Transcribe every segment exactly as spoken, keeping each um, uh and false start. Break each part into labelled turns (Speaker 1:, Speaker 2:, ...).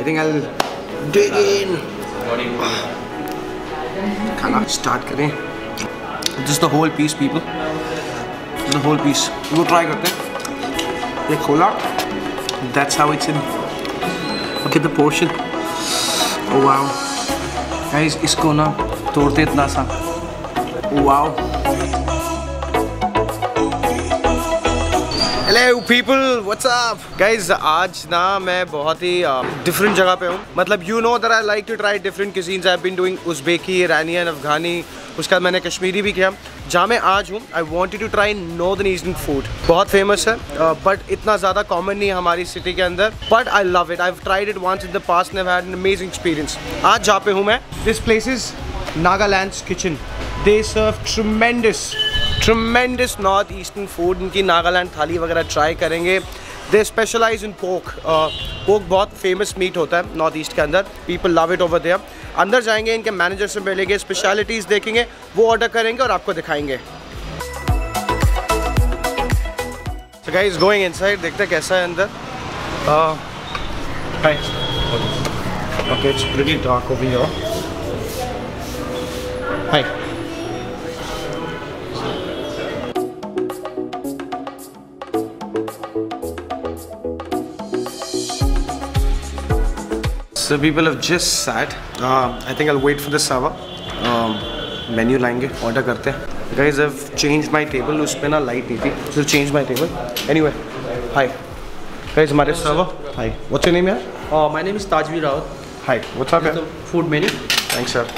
Speaker 1: I think I'll dig in. खाना start करें. Just the whole piece, people. The whole piece. वो try करते हैं. ये खोला. That's how it's in. Look at the portion. Oh wow. Guys, इसको ना तोड़ते इतना सा. Wow. Hello people, what's up? Guys, आज ना मैं बहुत ही different जगह पे हूँ. मतलब you know that I like to try different cuisines. I've been doing Uzbeki, Iranian, Afghani. उसका मैंने कश्मीरी भी किया. जहाँ मैं आज हूँ, I wanted to try Northern Asian food. बहुत famous है, but इतना ज़्यादा common नहीं है हमारी city के अंदर. But I love it. I've tried it once in the past and I've had an amazing experience. आज जहाँ पे हूँ मैं, this place is Nagaland Kitchen. They serve tremendous tremendous north eastern food. इनकी नागालैंड थाली वगैरह ट्राई करेंगे. They specialize in pork. Poke uh, बहुत फेमस मीट होता है नॉर्थ ईस्ट के अंदर. People love it over there. अंदर जाएंगे, इनके मैनेजर से मिलेंगे, स्पेशलिटीज़ देखेंगे, वो ऑर्डर करेंगे और आपको दिखाएंगे. So guys, going inside, देखते हैं कैसा है अंदर. uh, Hi. Okay, it's pretty dark over here. Hi. So people have just sat. Uh, I think I'll wait for the server. Um, menu लाएंगे, order करते हैं. Guys, I've changed my table. उस पे ना light नहीं थी, so change my table. Anyway, hi. Guys, हमारे server. Hi. What's your name, यार?
Speaker 2: Uh, my name is Tajvi Rawat.
Speaker 1: Hi. What's up,
Speaker 2: यार? Food menu.
Speaker 1: Thanks, sir.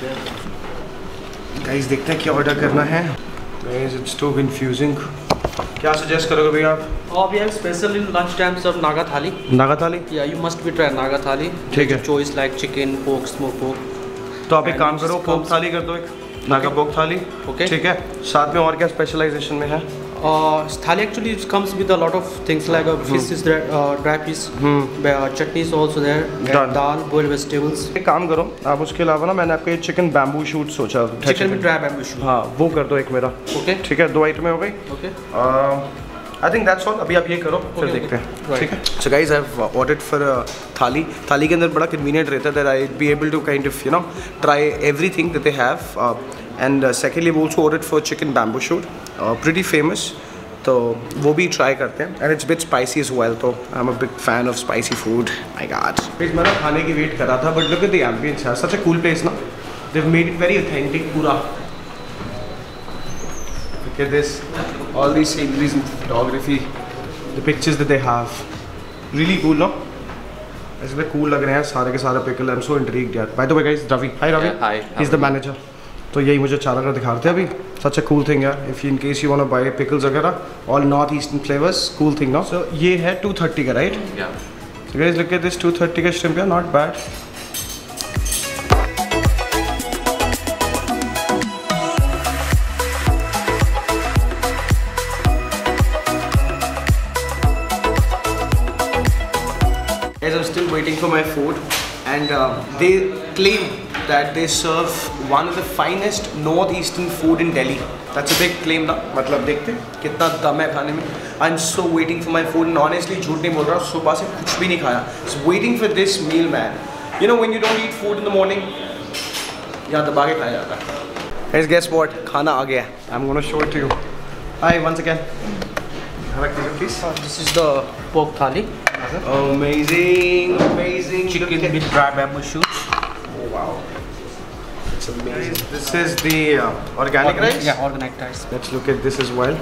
Speaker 1: Guys, देखते हैं क्या order करना है. Guys, it's too confusing. क्या suggest करोगे भैया आप?
Speaker 2: Oh, we have special in lunch times of Naga Thali.
Speaker 1: Naga Thali?
Speaker 2: Yeah, you must be try Naga Thali.
Speaker 1: ठीक है.
Speaker 2: Choice like chicken, pork, smoked pork.
Speaker 1: तो आप एक काम करो, pork थाली कर दो एक. Naga pork थाली.
Speaker 2: Okay.
Speaker 1: ठीक है. साथ में और क्या specialization में है?
Speaker 2: Uh, thali actually comes with a lot of things like a fish is there, uh, dry fish, hmm. uh, chutneys also there, dal, boiled vegetables.
Speaker 1: एक काम करो, आप उसके अलावा ना मैंने आपको ये चिकन बैम्बू शूट सोचा.
Speaker 2: चिकन में ड्राई बैम्बू शूट.
Speaker 1: हाँ, वो कर दो एक मेरा.
Speaker 2: ओके.
Speaker 1: ठीक है, दो आइटमें हो गई.
Speaker 2: Okay.
Speaker 1: I think that's all. अभी आप ये करो, फिर देखते हैं. ठीक है. So guys, I've ordered for a thali. Thali के अंदर बड़ा convenient रहता है that I'd be able to kind of you know try everything that they have. Uh, and uh, secondly, I've also ordered for chicken bamboo shoot. Uh, pretty famous. तो वो भी try करते हैं. And it's a bit spicy as well. तो I'm a big fan of spicy food. My God. Guys, मैं ना खाने की wait कर रहा था, but look at the ambience. Such a cool place, ना? They've made it very authentic, पूरा. Look at this, all these sceneries and photography, the pictures that they have, really cool, no? ऐसे भी cool लग रहे हैं सारे के सारे pickle. I'm so intrigued, यार. By the way, guys, Ravi. Hi, Ravi.
Speaker 2: Yeah, hi.
Speaker 1: He's the manager. तो यही मुझे चारा कर दिखाते हैं अभी. Such a cool thing, यार. If in case you want to buy pickles वगैरह, all northeastern flavors, cool thing, no? So ये है two thirty का, right?
Speaker 2: Yeah.
Speaker 1: So guys, look at this two thirty का shrimp, yeah, not bad. Guys, I'm still waiting for my food, and uh, they claim that they serve one of the finest northeastern food in Delhi. That's a big claim, ना? मतलब देखते हैं कितना दम है खाने में. I'm so waiting for my food, and honestly झूठ नहीं बोल रहा, सुबह से कुछ भी नहीं खाया. Just waiting for this meal, man. You know when you don't eat food in the morning, यहाँ दबा के खाया जाता है. Guys, guess what? खाना आ गया. I'm gonna show it to you. Hi, once again. Please.
Speaker 2: Uh, this is the pork thali.
Speaker 1: Amazing, amazing.
Speaker 2: Chicken with dry bamboo shoots.
Speaker 1: Oh wow, it's amazing. This is the uh, organic, organic rice.
Speaker 2: Yeah, organic rice.
Speaker 1: Let's look at this as well.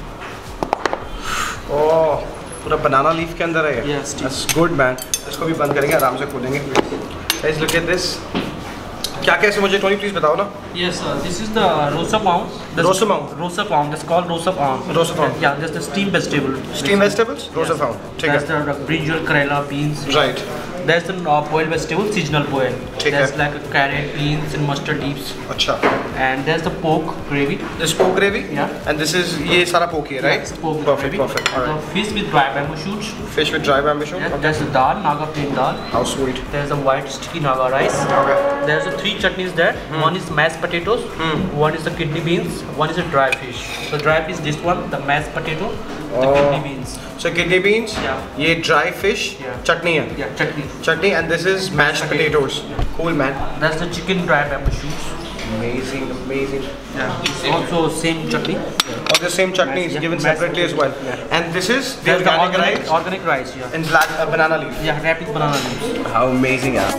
Speaker 1: Oh, पूरा banana leaf के अंदर है.
Speaker 2: Yes.
Speaker 1: That's good, man. इसको भी बंद करेंगे, आराम से खोलेंगे. Guys, look at this. क्या कैसे मुझे टोनी प्लीज बताओ ना.
Speaker 2: Yes, sir. This is the rosa pound.
Speaker 1: Rosa pound.
Speaker 2: Rosa pound. That's called rosa pound.
Speaker 1: Rosa pound.
Speaker 2: Yeah, that's the steamed vegetable.
Speaker 1: Steamed vegetables. Rosa
Speaker 2: yes.
Speaker 1: pound. ठीक है.
Speaker 2: That's the brinjal, karela, beans.
Speaker 1: Right.
Speaker 2: There's the uh, boiled vegetable, seasonal boil.
Speaker 1: ठीक है.
Speaker 2: There's like a carrot, beans, and mustard leaves.
Speaker 1: अच्छा.
Speaker 2: And there's the pork gravy.
Speaker 1: This pork gravy.
Speaker 2: Yeah.
Speaker 1: And this is ये सारा pork है, right?
Speaker 2: Yes, pork
Speaker 1: perfect,
Speaker 2: gravy.
Speaker 1: perfect. All right.
Speaker 2: The fish with dry bamboo shoots.
Speaker 1: Fish with dry bamboo shoot.
Speaker 2: Yeah.
Speaker 1: Okay.
Speaker 2: There's the dal, Naga plain dal.
Speaker 1: How sweet.
Speaker 2: There's the white sticky Naga rice.
Speaker 1: Okay.
Speaker 2: There's the three chutneys there. Mm. One is mashed potatoes. Mm. One is the kidney beans. One is a dry fish. The dry fish, this one, the mashed potato, the
Speaker 1: oh.
Speaker 2: kidney beans.
Speaker 1: So kidney beans.
Speaker 2: Yeah.
Speaker 1: ये dry fish.
Speaker 2: Yeah.
Speaker 1: Chutney है.
Speaker 2: Yeah, chutney.
Speaker 1: chutney, and this is mashed potatoes. Cool, man.
Speaker 2: That's the chicken dry pepper shoots.
Speaker 1: Amazing, amazing.
Speaker 2: Yeah. Also same chutney.
Speaker 1: Oh, the same chutney is
Speaker 2: yeah.
Speaker 1: given
Speaker 2: Mashed
Speaker 1: separately as well.
Speaker 2: Yeah.
Speaker 1: And this is the
Speaker 2: That's
Speaker 1: organic,
Speaker 2: the organic
Speaker 1: rice
Speaker 2: organic rice. Yeah.
Speaker 1: and black uh, banana leaf.
Speaker 2: Yeah, wrapped with banana leaves.
Speaker 1: How amazing, yeah.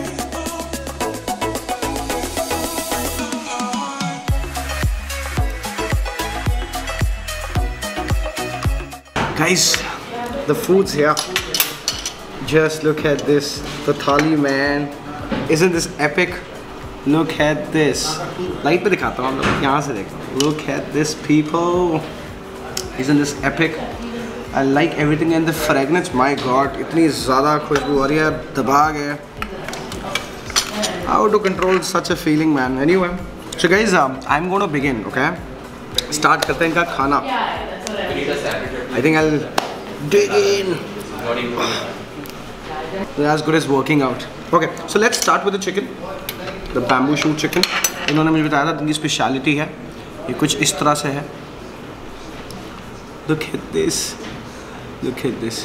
Speaker 1: Guys, the food's here. Just look at this. The thali, man. Isn't this epic? Look at this. Light पे दिखाता हूँ आप लोग यहाँ से देखो. Look at this, people. Isn't this epic? I like everything and the fragrance. My God, इतनी ज़्यादा खुशबू आ रही है. दबा गया. How to control such a feeling, man? Anyway, so guys, um, I'm going to begin. Okay. Start करते हैं इनका खाना. I think I'll dig in. As good as working out. Okay, so let's start with the chicken. The bamboo shoot chicken. इन्होंने मुझे बताया था इनकी speciality है. ये कुछ इस तरह से है. Look at this. Look at this.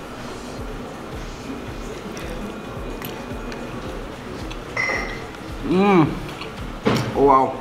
Speaker 1: Mmm. Oh wow.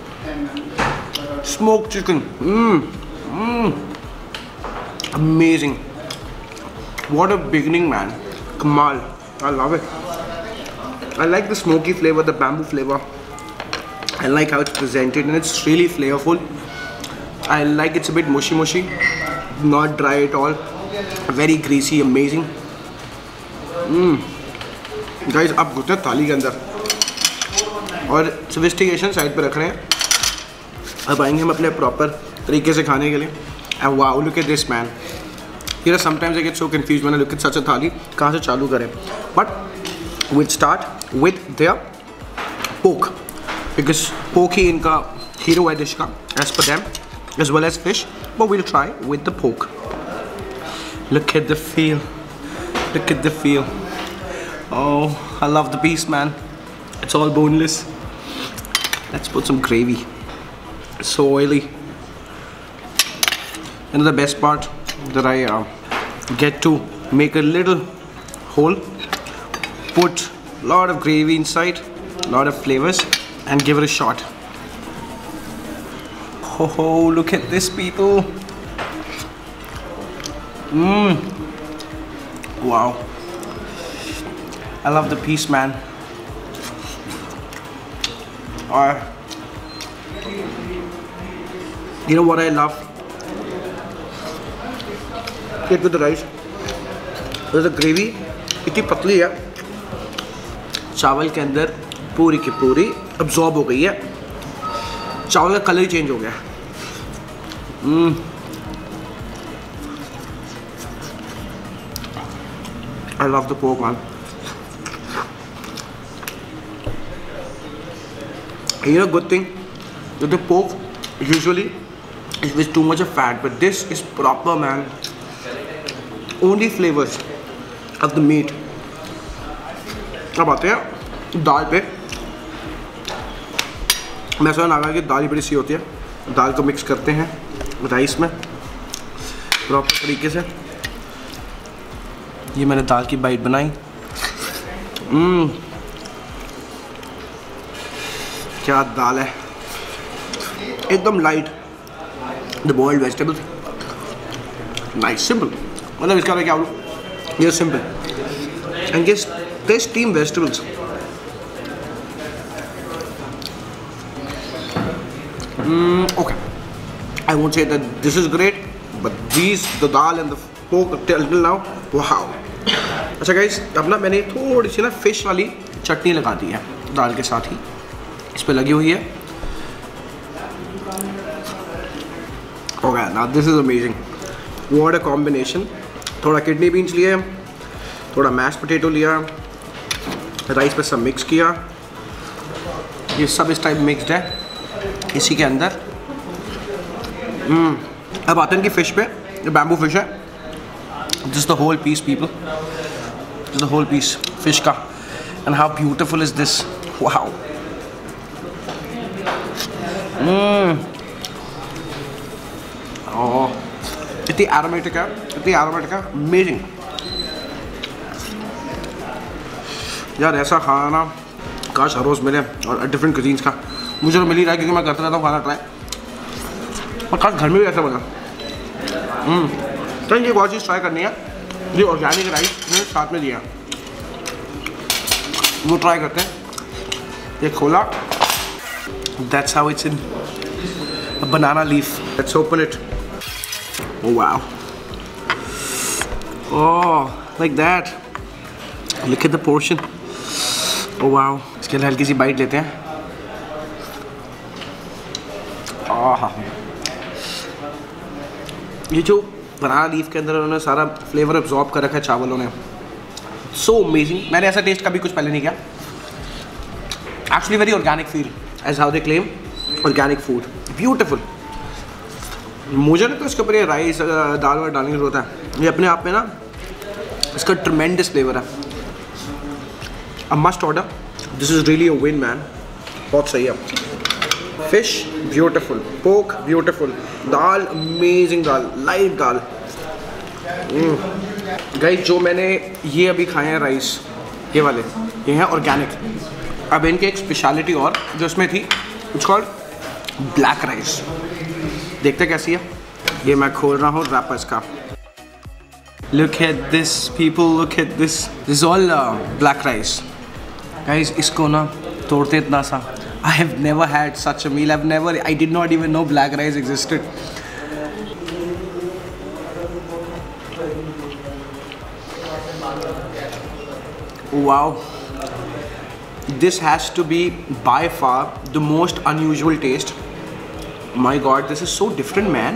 Speaker 1: Smoked chicken. Mmm. Mmm. Amazing. What a beginning, man. Kamal. I love it. I like the smoky flavor, the bamboo flavor. I like how it's presented and it's really flavorful. I like it's a bit mushy mushy, not dry at all. Very greasy, amazing. Mmm. Guys, अब घुसते हैं थाली के अंदर और sophistication side पे रख रहे हैं. अब आएंगे हम अपने प्रॉपर तरीके से खाने के लिए. And wow, look at this, man. You know, sometimes I get so confused when I look at such a thali. कहाँ से चालू करें? But we'll start with their pork because pork ही इनका hero है dish का, as per them, as well as fish. But we'll try with the pork. Look at the feel. Look at the feel. Oh, I love the piece, man. It's all boneless. Let's put some gravy. It's so oily. And the best part that I uh, get to make a little hole, put a lot of gravy inside, a lot of flavors, and give it a shot. Oh, look at this, people. Mmm. Wow. I love the piece, man. Or, you know what I love? Get with the rice. There's a gravy. इतनी पतली है. चावल के अंदर पूरी की पूरी absorb हो गई है. चावल का कलर ही चेंज हो गया. Mm. I love the pork, man. You know, good thing that the pork usually is with too much of fat, but this is proper, man. Only flavors of the meat. अब आते हैं दाल पे. मैं सुना नागा की दाल बड़ी सी होती है. दाल को मिक्स करते हैं राइस में प्रॉपर तरीके से. ये मैंने दाल की बाइट बनाई. हम्म, क्या दाल है. एकदम light. The boiled vegetables. Nice, simple. मतलब इसका मैं क्या बोलूँ, ये simple. And guess they steam vegetables. Okay, I won't say that this is great, but these, the dal and the pork till now, wow. अच्छा guys, अब ना मैंने थोड़ी सी ना फिश वाली चटनी लगा दी है दाल के साथ ही. इस पे लगी हुई है. Okay, now this is amazing. What a combination. थोड़ा किडनी बीन्स लिए, थोड़ा मैश पोटैटो लिया, राइस पे सब मिक्स किया. ये सब इस टाइप मिक्सड है इसी के अंदर. mm. अब आते हैं कि फिश पे. ये बैम्बू फिश है. Just the whole piece, people. Just the whole piece fish का. And how beautiful is this? Wow. mm. Oh, इतनी aromatic है, इतनी aromatic है. Amazing. यार ऐसा खाना काश हर रोज़ मिले और डिफरेंट कुजीन्स का। मुझे तो मिल ही रहा है क्योंकि मैं करता रहता हूँ खाना ट्राई, और काश घर में भी ऐसा बना। तो ये बहुत चीज़ ट्राई करनी है, ये ऑर्गेनिक राइस ने साथ में दिया, वो ट्राई करते हैं। ये खोला, that's how it's in a banana leaf. Let's open it. Oh wow, oh like that, look at the portion. Oh wow, इसके लिए हल्की सी बाइट लेते हैं। आह, ये जो बनाना लीफ के अंदर उन्होंने सारा फ्लेवर एब्जॉर्ब कर रखा है चावलों ने, सो अमेजिंग। मैंने ऐसा टेस्ट कभी कुछ पहले नहीं किया। Actually very organic feel, as how they claim, organic food, beautiful. मुझे ना तो इसके ऊपर ये राइस दाल वाल डालने की जरूरत है, ये अपने आप में ना इसका ट्रेमेंडस फ्लेवर है। A must order, this is really a win man, बहुत सही है। Fish beautiful, poke beautiful, dal amazing, dal light dal. Guys जो मैंने ये अभी खाए हैं राइस, ये वाले ये हैं ऑर्गेनिक। अब इनके एक स्पेशलिटी और जो इसमें थी, इट्स कॉल्ड ब्लैक राइस। देखते कैसी है। ये मैं खोल रहा हूँ रैपर्स का। Look at this people, look at this, this all black rice. Guys इसको ना तोड़ते इतना सा, I have never had such a meal. I've never, I did not even know black rice existed. Wow. This has to be by far the most unusual taste. My God, this is so different, man.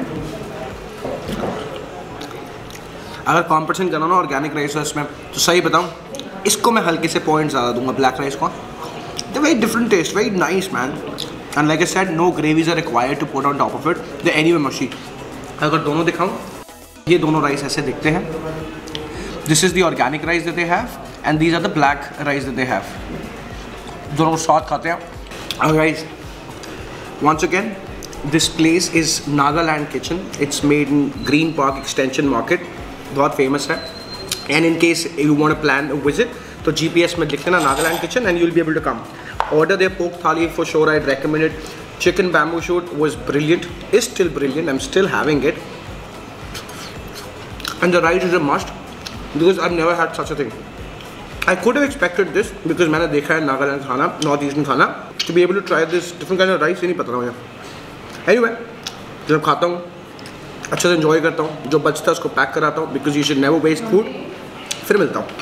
Speaker 1: अगर competition करना ना organic rice है इसमें, तो सही बताऊँ, इसको मैं हल्के से पॉइंट ज़्यादा दूंगा ब्लैक राइस को। The very different taste, very nice man. And like I said, no gravies are required to put on top of it. They're anyway mushy. अगर दोनों दिखाऊं, ये दोनों राइस ऐसे दिखते हैं। This is the organic rice that they have, and these are the black rice that they have. दोनों को साथ खाते हैं। Uh, guys, once again, this place is Nagaland Kitchen. It's made in Green Park Extension Market. बहुत famous है। And in case you want to plan a visit, तो G P S में लिख लेना Nagaland Kitchen and you'll be able to come. Order their pork thali for sure. I'd recommend it. Chicken bamboo shoot was brilliant. Is still brilliant. I'm still having it. And the rice is a must because I've never had such a thing. I could have expected this because मैंने देखा है Nagaland खाना, North Eastern खाना, to be able to try this different kind of rice ये नहीं पता था मुझे। Anyway, जब खाता हूँ अच्छे से enjoy करता हूँ, जो बचता है उसको पैक कराता हूँ because you should never waste food। फिर मिलता हूँ।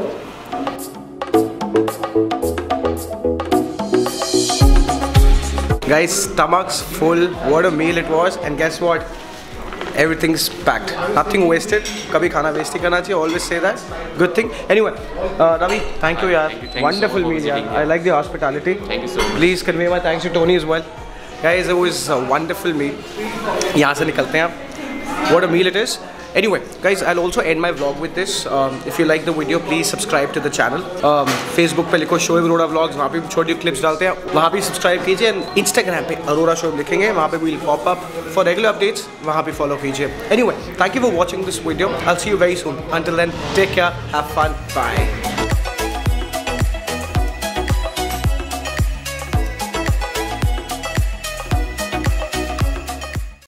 Speaker 1: Guys, stomachs full, what a meal it was, and guess what? Everything's packed, nothing wasted. Kabhi khana waste hi karna chahiye, always say that. Good thing. Anyway, uh, Ravi, thank you yaar.
Speaker 3: Thank you, thank
Speaker 1: Wonderful
Speaker 3: you so
Speaker 1: meal yaar.
Speaker 3: visiting,
Speaker 1: I
Speaker 3: yeah.
Speaker 1: like the hospitality.
Speaker 3: Thank you so much.
Speaker 1: Please convey my thanks to Tony as well. Guys, it was a wonderful meal. यहाँ से निकलते हैं आप. What a meal it is. Anyway, guys, I'll also end my vlog with this. Um, if you like the video, please subscribe to the channel. Um, Facebook पे लिखो Shoaib Arora vlogs, वहाँ पे छोटी clips डालते हैं, वहाँ पे subscribe कीजिए. Instagram पे Arora Shoaib लिखेंगे, वहाँ पे will pop up for regular updates. वहाँ पे follow कीजिए. Anyway, thank you for watching this video. I'll see you very soon. Until then, take care, have fun, bye.